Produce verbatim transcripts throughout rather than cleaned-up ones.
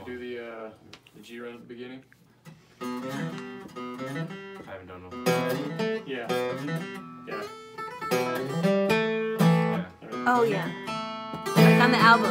do the uh, the G run at the beginning? I haven't done one. Yeah. Yeah. Yeah. Oh yeah. Like on the album.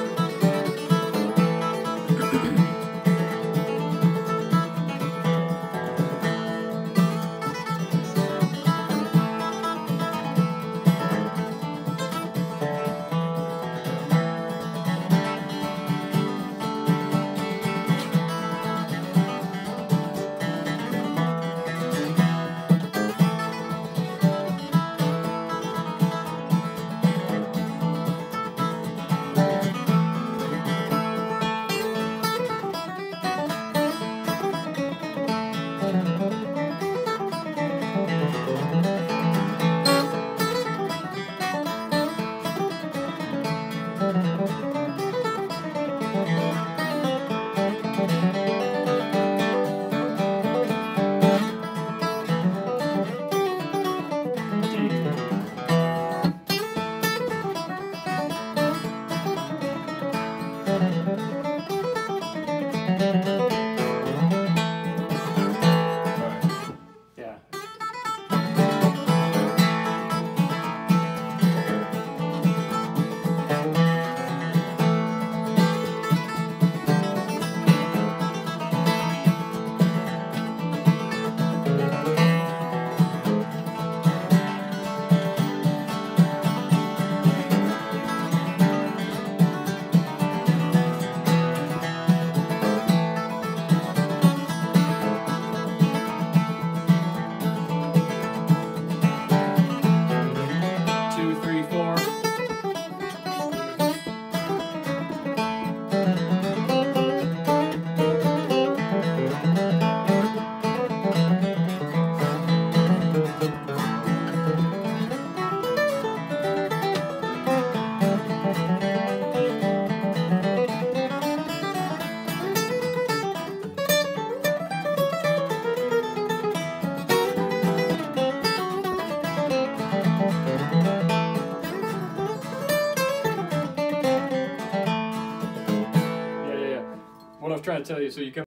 What I was trying to tell you, so you come